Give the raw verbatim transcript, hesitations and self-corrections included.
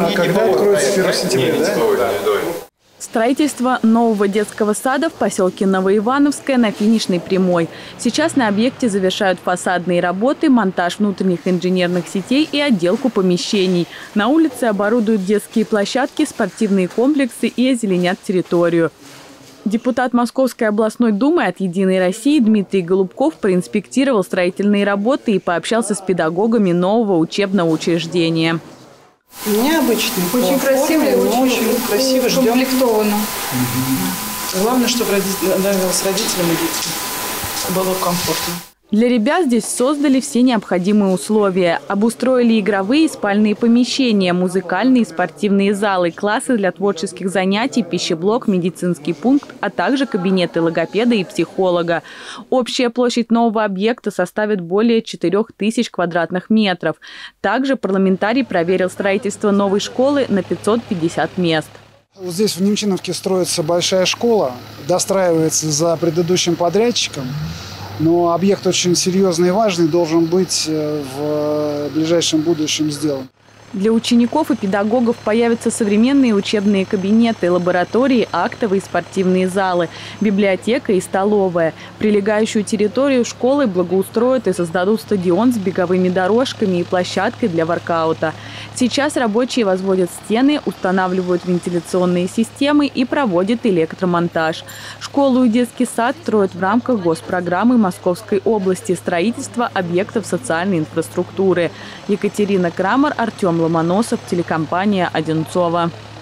А когда откроется первого сентября, да? Строительство нового детского сада в поселке Новоивановское на финишной прямой. Сейчас на объекте завершают фасадные работы, монтаж внутренних инженерных сетей и отделку помещений. На улице оборудуют детские площадки, спортивные комплексы и озеленят территорию. Депутат Московской областной думы от «Единой России» Дмитрий Голубков проинспектировал строительные работы и пообщался с педагогами нового учебного учреждения. Необычный. Очень красиво, очень, очень красиво. Комплектовано. Угу. Главное, чтобы нравилось родителям и детям. Было комфортно. Для ребят здесь создали все необходимые условия. Обустроили игровые и спальные помещения, музыкальные и спортивные залы, классы для творческих занятий, пищеблок, медицинский пункт, а также кабинеты логопеда и психолога. Общая площадь нового объекта составит более четырёх тысяч квадратных метров. Также парламентарий проверил строительство новой школы на пятьсот пятьдесят мест. Вот здесь в Немчиновке строится большая школа, достраивается за предыдущим подрядчиком. Но объект очень серьезный и важный, должен быть в ближайшем будущем сделан. Для учеников и педагогов появятся современные учебные кабинеты, лаборатории, актовые и спортивные залы, библиотека и столовая. Прилегающую территорию школы благоустроят и создадут стадион с беговыми дорожками и площадкой для воркаута. Сейчас рабочие возводят стены, устанавливают вентиляционные системы и проводят электромонтаж. Школу и детский сад строят в рамках госпрограммы Московской области «Строительство объектов социальной инфраструктуры». Екатерина Крамер, Артем Ломоносов, телекомпания «Одинцово».